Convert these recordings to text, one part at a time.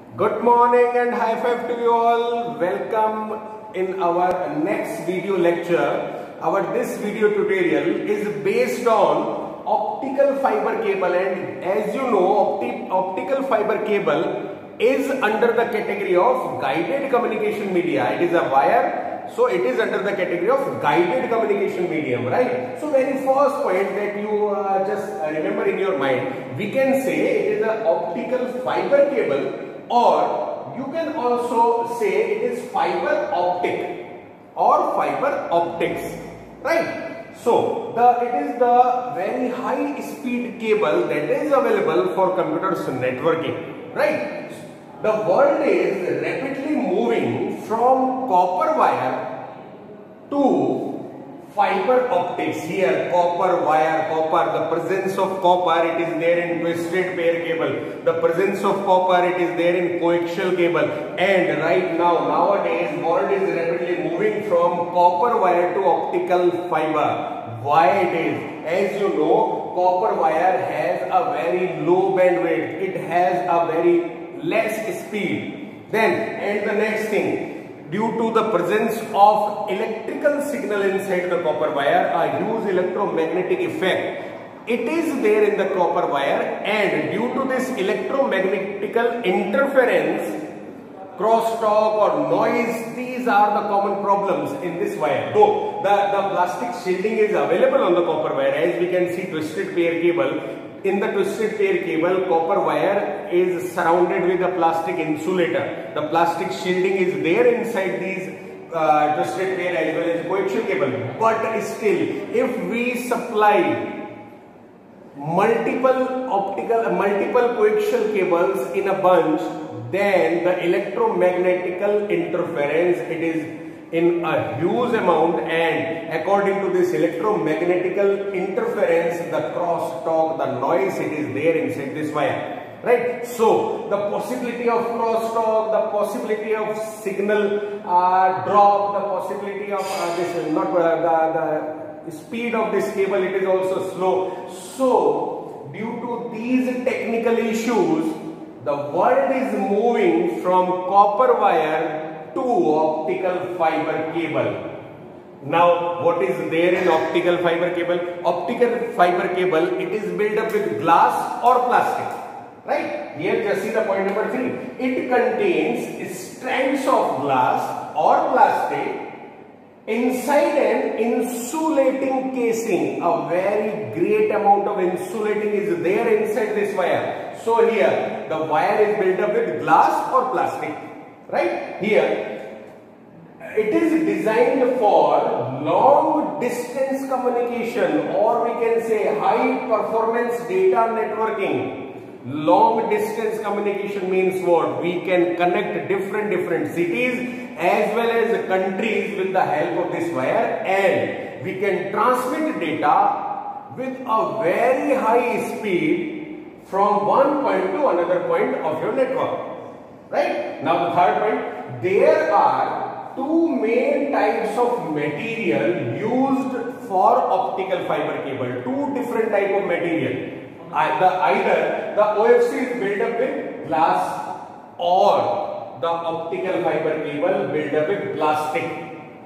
Good morning and high five to you all. Welcome in our next video lecture. This video tutorial is based on optical fiber cable, and as you know, optical fiber cable is under the category of guided communication media. It is a wire, so it is under the category of guided communication medium, right? So very first point that you just remember in your mind, we can say it is an optical fiber cable, or you can also say it is fiber optic or fiber optics, right? So it is the very high speed cable that is available for computers networking, right? The world is rapidly moving from copper wire to fiber optics. Here copper wire, the presence of copper, it is there in twisted pair cable. The presence of copper, it is there in coaxial cable. And right now, nowadays, world is rapidly moving from copper wire to optical fiber. Why it is? As you know, copper wire has a very low bandwidth. It has a very less speed. And the next thing, due to the presence of electrical signal inside the copper wire, a huge electromagnetic effect, it is there in the copper wire, and due to this electromagnetical interference, crosstalk or noise, these are the common problems in this wire. Though the plastic shielding is available on the copper wire, as we can see twisted pair cable. In the twisted pair cable, copper wire is surrounded with a plastic insulator. The plastic shielding is there inside these twisted pair as well as coaxial cable. But still, if we supply multiple coaxial cables in a bunch, then the electromagnetical interference, it is in a huge amount, and according to this electromagnetical interference, the crosstalk, the noise, it is there inside this wire, right? So the possibility of crosstalk, the possibility of signal drop, the possibility of the speed of this cable, it is also slow. So due to these technical issues, the world is moving from copper wire to optical fiber cable. Now, what is there in optical fiber cable? Optical fiber cable, it is built up with glass or plastic, right? Here, just see the point number 3. It contains strands of glass or plastic inside an insulating casing. A very great amount of insulating is there inside this wire. So here, the wire is built up with glass or plastic, right? Here, it is designed for long distance communication, or we can say high performance data networking. Long distance communication means what? We can connect different cities as well as countries with the help of this wire, and we can transmit data with a very high speed from one point to another point of your network, right? Now the third point, there are two main types of material used for optical fiber cable. Two different type of material. Either the OFC is built up with glass, or the optical fiber cable built up with plastic.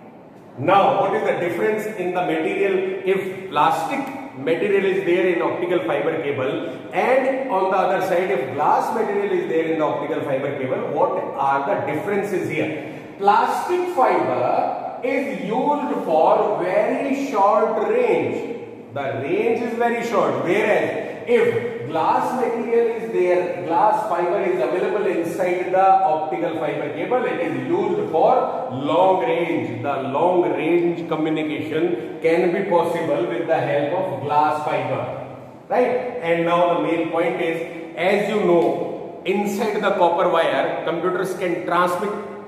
Now, what is the difference in the material? If plastic material is there in optical fiber cable, and on the other side, if glass material is there in the optical fiber cable, what are the differences here? Plastic fiber is used for very short range. The range is very short, whereas if glass material is there, glass fiber is available inside the optical fiber cable, it is used for long range. The long range communication can be possible with the help of glass fiber, right? And now the main point is, as you know, inside the copper wire, computers can transmit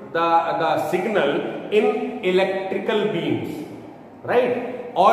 the signal in electrical beams, right? Or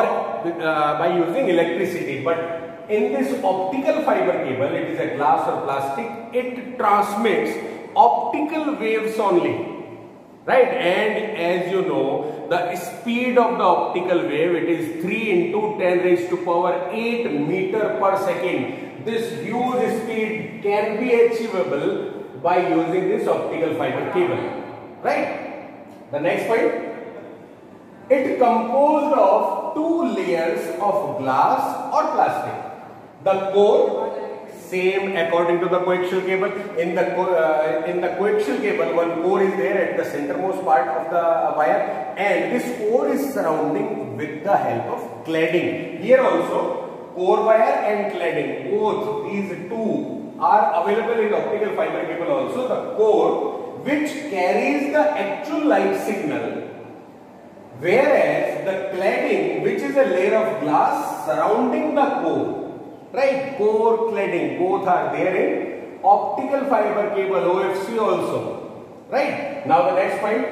by using electricity. But in this optical fiber cable, it is a glass or plastic, it transmits optical waves only, right? And as you know, the speed of the optical wave, it is 3 into 10 raised to power 8 meter per second. this huge speed can be achievable by using this optical fiber cable, right? The next point, it composed of two layers of glass or plastic. The core, same according to the coaxial cable. In the coaxial cable, one core is there at the centermost part of the wire, and this core is surrounding with the help of cladding. Here also, core wire and cladding, both these two are available in optical fiber cable also. The core, which carries the actual light signal, whereas the cladding, which is a layer of glass surrounding the core. Right, core, cladding, both are there in optical fiber cable, OFC also. Right, now the next point.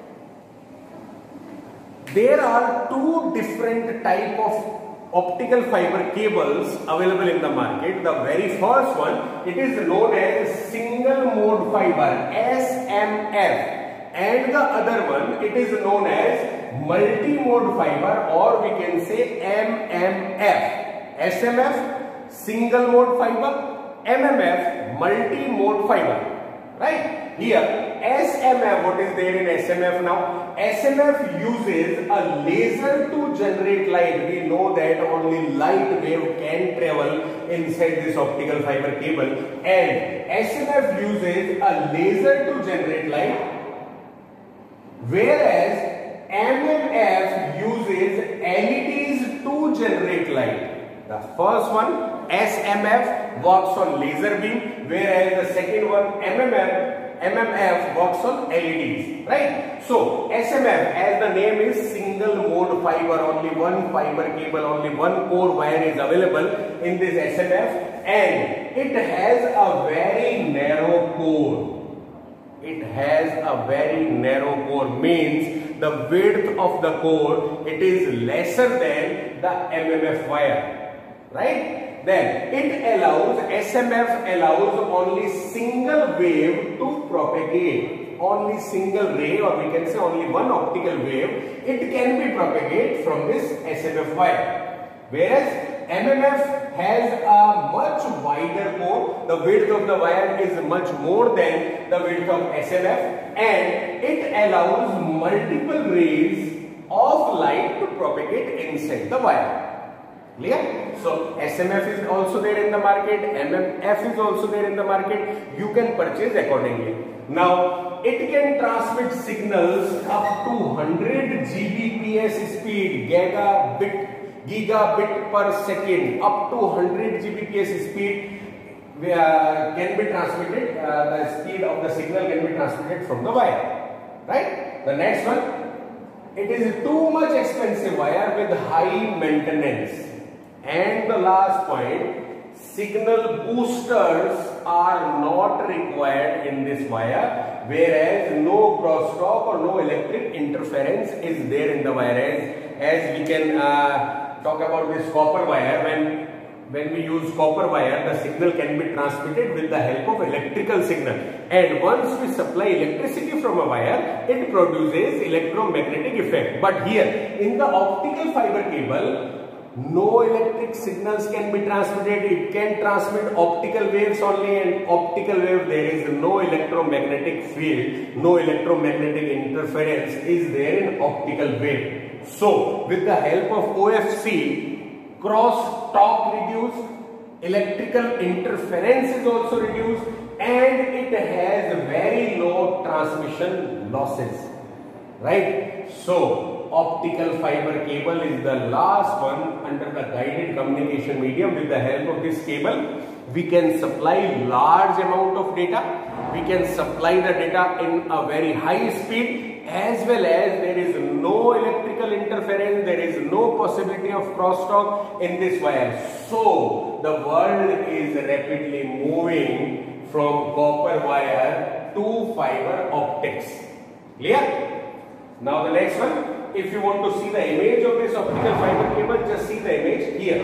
There are two different type of optical fiber cables available in the market. The very first one, it is known as single mode fiber, SMF, and the other one, it is known as multi-mode fiber, or we can say MMF. SMF, single mode fiber, MMF, multi-mode fiber, right? Here, SMF, what is there in SMF now? SMF uses a laser to generate light. We know that only light wave can travel inside this optical fiber cable, and SMF uses a laser to generate light, whereas MMF uses LEDs to generate light. The first one, SMF, works on laser beam, whereas the second one, MMF, works on LEDs, right? So, SMF, as the name is single mode fiber, only one fiber cable, only one core wire is available in this SMF, and it has a very narrow core. It has a very narrow core, means the width of the core, it is lesser than the MMF wire. Right? Then it allows, SMF allows only single wave to propagate, only single ray, or we can say only one optical wave, it can be propagated from this SMF wire. Whereas MMF has a much wider core, the width of the wire is much more than the width of SMF, and it allows multiple rays of light to propagate inside the wire. Clear? So SMF is also there in the market, MMF is also there in the market. You can purchase accordingly. Now it can transmit signals up to 100 Gbps speed, gigabit per second, up to 100 Gbps speed can be transmitted. The speed of the signal can be transmitted from the wire. Right? The next one, it is too much expensive wire with high maintenance. And the last point, signal boosters are not required in this wire, whereas no crosstalk or no electric interference is there in the wire. As we can talk about this copper wire, when we use copper wire, the signal can be transmitted with the help of electrical signal, and once we supply electricity from a wire, it produces electromagnetic effect. But here in the optical fiber cable, no electric signals can be transmitted. It can transmit optical waves only, and optical wave, there is no electromagnetic field, no electromagnetic interference is there in optical wave. So with the help of OFC, cross talk reduced, electrical interference is also reduced, and it has very low transmission losses, right? So optical fiber cable is the last one under the guided communication medium. With the help of this cable, we can supply large amount of data. We can supply the data in a very high speed, as well as there is no electrical interference, there is no possibility of crosstalk in this wire. So the world is rapidly moving from copper wire to fiber optics. Clear? Now the next one. If you want to see the image of this optical fiber cable, just see the image here.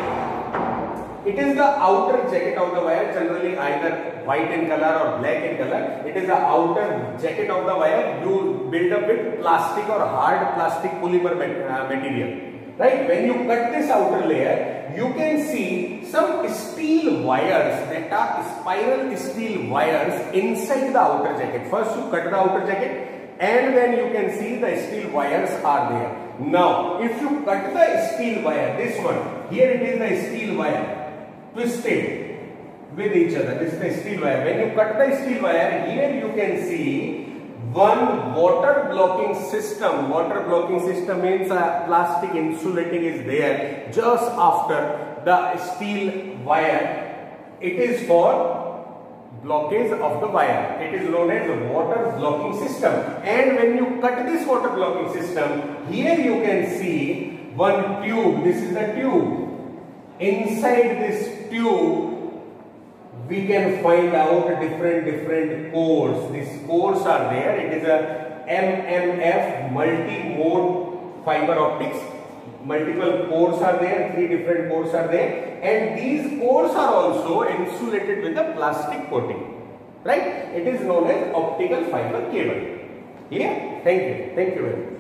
It is the outer jacket of the wire, generally either white in color or black in color. It is the outer jacket of the wire. You build up with plastic or hard plastic polymer material. right? When you cut this outer layer, you can see some steel wires, that are spiral steel wires inside the outer jacket. First you cut the outer jacket and then you can see the steel wires are there. Now, if you cut the steel wire, this one, here it is the steel wire, twisted with each other. This is the steel wire. When you cut the steel wire, here you can see one water blocking system. Water blocking system means a plastic insulating is there just after the steel wire. It is for blockage of the wire. It is known as water blocking system. And when you cut this water blocking system, here you can see one tube. This is the tube. Inside this tube, we can find out different cores. These cores are there. It is a MMF, multi-mode fiber optics. Multiple cores are there, 3 different cores are there, and these cores are also insulated with a plastic coating, right? It is known as optical fiber cable. Clear? Thank you very much.